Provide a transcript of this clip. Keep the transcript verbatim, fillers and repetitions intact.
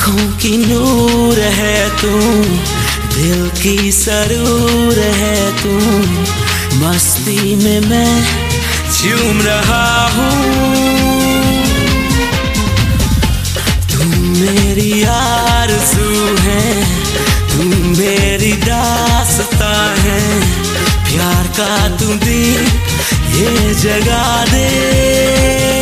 आँखों की नूर है तू, दिल की सरूर है तू, मस्ती में मैं झूम रहा हूँ। तू मेरी आरज़ू है, तू मेरी दास्तां है, प्यार का तू दीप ये जगा दे।